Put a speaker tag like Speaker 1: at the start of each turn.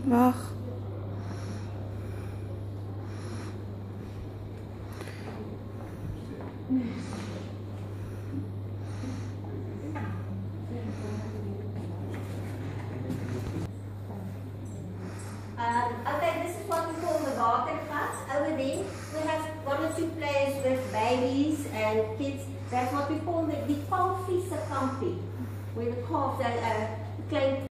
Speaker 1: Wag.
Speaker 2: Okay, this is what we call the Watergat. Over there, we have 1 or 2 players with babies and kids. That's what we call the calfies, where the calf, the klein